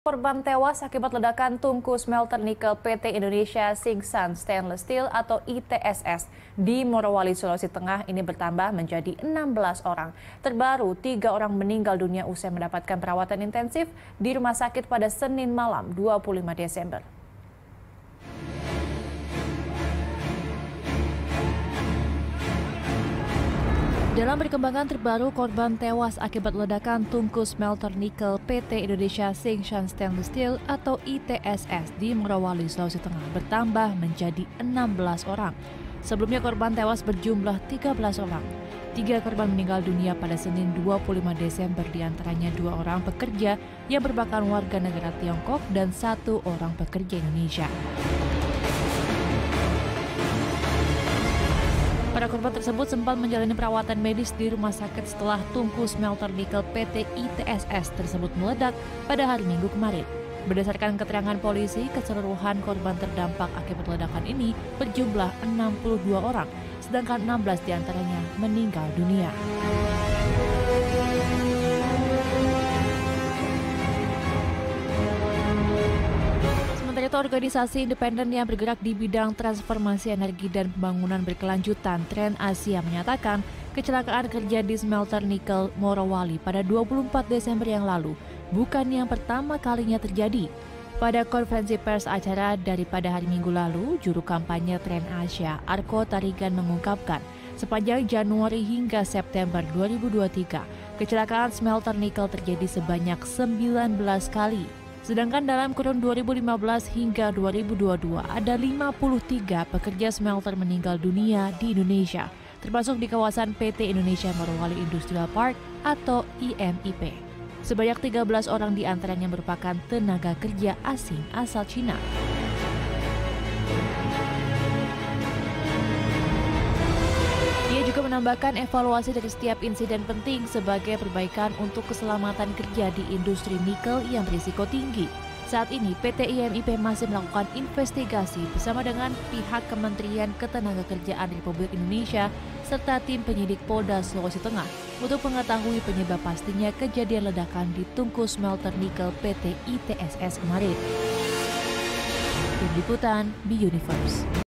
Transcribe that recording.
Korban tewas akibat ledakan tungku smelter nikel PT Indonesia Singsan Stainless Steel atau ITSS di Morowali, Sulawesi Tengah ini bertambah menjadi 16 orang. Terbaru, 3 orang meninggal dunia usai mendapatkan perawatan intensif di rumah sakit pada Senin malam 25 Desember. Dalam perkembangan terbaru, korban tewas akibat ledakan tungku smelter nikel PT Indonesia Singsan Stainless Steel atau ITSS di Morowali, Sulawesi Tengah bertambah menjadi 16 orang. Sebelumnya korban tewas berjumlah 13 orang. 3 korban meninggal dunia pada Senin 25 Desember, diantaranya 2 orang pekerja yang merupakan warga negara Tiongkok dan 1 orang pekerja Indonesia. Para korban tersebut sempat menjalani perawatan medis di rumah sakit setelah tungku smelter nikel PT ITSS tersebut meledak pada hari Minggu kemarin. Berdasarkan keterangan polisi, keseluruhan korban terdampak akibat ledakan ini berjumlah 62 orang, sedangkan 16 diantaranya meninggal dunia. Sementara itu, organisasi independen yang bergerak di bidang transformasi energi dan pembangunan berkelanjutan Tren Asia menyatakan kecelakaan kerja di smelter nikel Morowali pada 24 Desember yang lalu bukan yang pertama kalinya terjadi. Pada konferensi pers acara daripada hari Minggu lalu, juru kampanye Tren Asia Arko Tarigan mengungkapkan sepanjang Januari hingga September 2023 kecelakaan smelter nikel terjadi sebanyak 19 kali. Sedangkan dalam kurun 2015 hingga 2022 ada 53 pekerja smelter meninggal dunia di Indonesia, termasuk di kawasan PT Indonesia Morowali Industrial Park atau IMIP. Sebanyak 13 orang diantaranya merupakan tenaga kerja asing asal Cina. Dia juga menambahkan evaluasi dari setiap insiden penting sebagai perbaikan untuk keselamatan kerja di industri nikel yang berisiko tinggi. Saat ini PT IMIP masih melakukan investigasi bersama dengan pihak Kementerian Ketenagakerjaan Republik Indonesia serta tim penyidik Polda Sulawesi Tengah untuk mengetahui penyebab pastinya kejadian ledakan di tungku smelter nikel PT ITSS kemarin. Tim Liputan, B Universe.